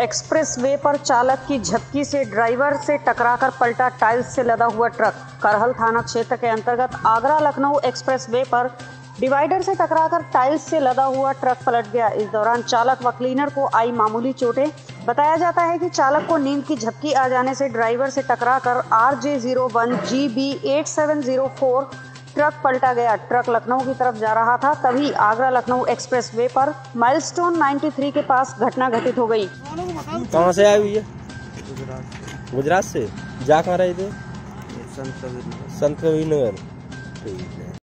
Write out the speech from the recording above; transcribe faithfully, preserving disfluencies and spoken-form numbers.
Expressway पर चालक की झपकी से ड्राइवर से टकराकर पलटा टाइल्स से लदा हुआ ट्रक। करहल थाना क्षेत्र के अंतर्गत आगरा लखनऊ एक्सप्रेसवे पर डिवाइडर से टकराकर टाइल्स से लदा हुआ ट्रक पलट गया। इस दौरान चालक व क्लीनर को आई मामूली चोटें। बताया जाता है कि चालक को नींद की झपकी आ जाने से ड्राइवर से टकराकर R J zero one G B eight seven zero four truck पलटा गया। ट्रक लखनऊ की तरफ जा रहा था, तभी आगरा लखनऊ एक्सप्रेसवे पर माइलस्टोन तिरानवे के पास घटना घटित हो गई। कहाँ से आई हुई है? गुजरात। गुजरात से जा कहाँ रहे थे? संत कबीर नगर। संत कबीर नगर। ठीक है।